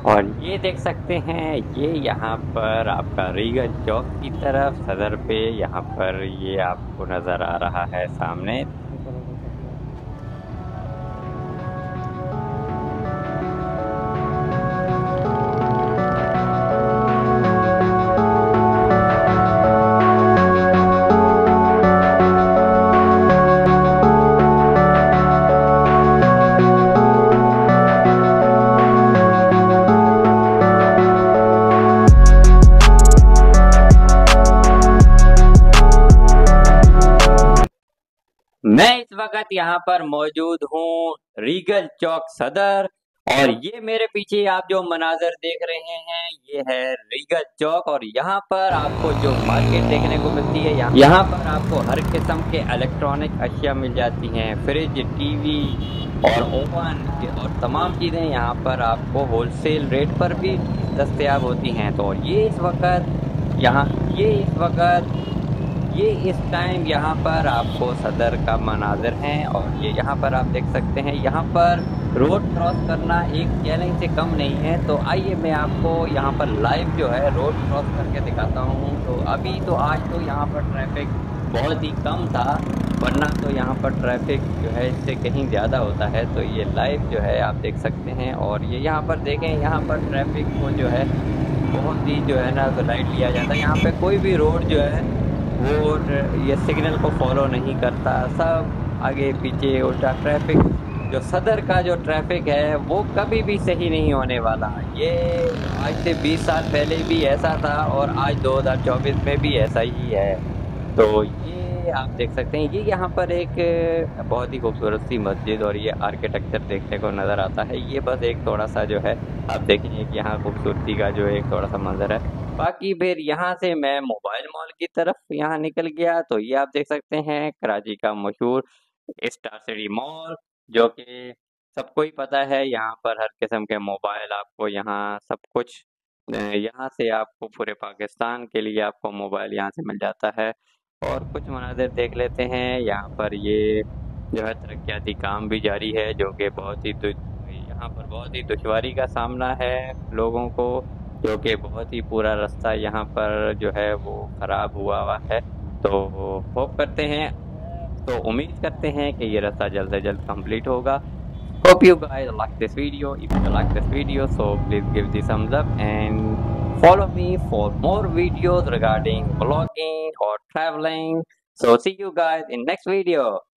और ये देख सकते हैं, ये यहाँ पर आपका रीगल चौक की तरफ सदर पे यहाँ पर ये आपको नज़र आ रहा है सामने। मैं इस वक्त यहाँ पर मौजूद हूँ रीगल चौक सदर, और ये मेरे पीछे आप जो मनाजर देख रहे हैं ये है रीगल चौक। और यहाँ पर आपको जो मार्केट देखने को मिलती है, यहाँ पर आपको हर किस्म के इलेक्ट्रॉनिक अशिया मिल जाती हैं, फ्रिज, टीवी और ओवन और तमाम चीज़ें यहाँ पर आपको होलसेल रेट पर भी दस्तयाब होती हैं। तो ये इस वक्त यहाँ ये इस टाइम यहाँ पर आपको सदर का मनाजिर हैं, और ये यहाँ पर आप देख सकते हैं, यहाँ पर रोड क्रॉस करना एक चैलेंज से कम नहीं है। तो आइए मैं आपको यहाँ पर लाइव जो है रोड क्रॉस करके दिखाता हूँ। तो अभी तो आज तो यहाँ पर ट्रैफिक बहुत ही कम था, वरना तो यहाँ पर ट्रैफिक जो है इससे कहीं ज़्यादा होता है। तो ये लाइव जो है आप देख सकते हैं, और ये यहाँ पर देखें, यहाँ पर ट्रैफिक को जो है बहुत ही जो है ना तो लाइट लिया जाता है। यहाँ पे कोई भी रोड जो है वो ये सिग्नल को फॉलो नहीं करता, सब आगे पीछे उल्टा ट्रैफिक। जो सदर का जो ट्रैफिक है वो कभी भी सही नहीं होने वाला। ये आज से 20 साल पहले भी ऐसा था और आज 2024 में भी ऐसा ही है। तो ये आप देख सकते हैं, ये यहाँ पर एक बहुत ही खूबसूरत सी मस्जिद और ये आर्किटेक्चर देखने को नज़र आता है। ये बस एक थोड़ा सा जो है आप देखेंगे कि यहाँ खूबसूरती का जो एक थोड़ा सा मंजर है। बाकी फिर यहाँ से मैं मोबाइल मॉल की तरफ यहाँ निकल गया, तो ये आप देख सकते हैं कराची का मशहूर स्टार सिटी मॉल, जो कि सबको ही पता है। यहाँ पर हर किस्म के मोबाइल आपको यहाँ सब कुछ यहाँ से आपको पूरे पाकिस्तान के लिए आपको मोबाइल यहाँ से मिल जाता है। और कुछ मनाज़िर देख लेते हैं। यहाँ पर ये जो है तरक्याती काम भी जारी है, जो कि यहाँ पर बहुत ही दुश्वारी का सामना है लोगों को, जो कि बहुत ही पूरा रास्ता यहाँ पर जो है वो ख़राब हुआ है। तो होप करते हैं, तो उम्मीद करते हैं कि ये रास्ता जल्द से जल्द कंप्लीट होगा। Hope you guys like this video. If you like this video, so please give the thumbs up and follow me for more videos regarding vlogging or traveling. So see you guys in next video.